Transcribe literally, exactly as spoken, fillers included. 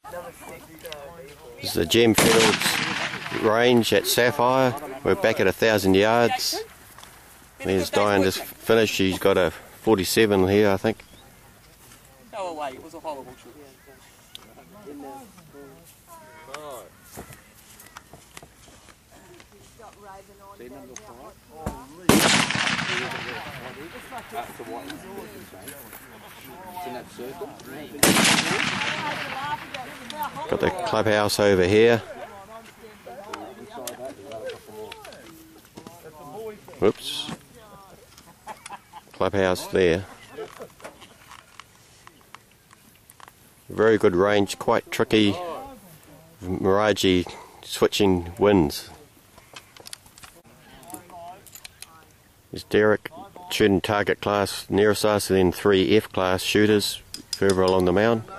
This is the Gem Fields range at Sapphire. We're back at a thousand yards. There's Diane just finished. She's got a forty-seven here, I think. Go away, it was a horrible shoot. Got the clubhouse over here. Whoops. Clubhouse there. Very good range, quite tricky, miragey switching winds. There's Derek shooting target class nearest us, and then three F class shooters further along the mound.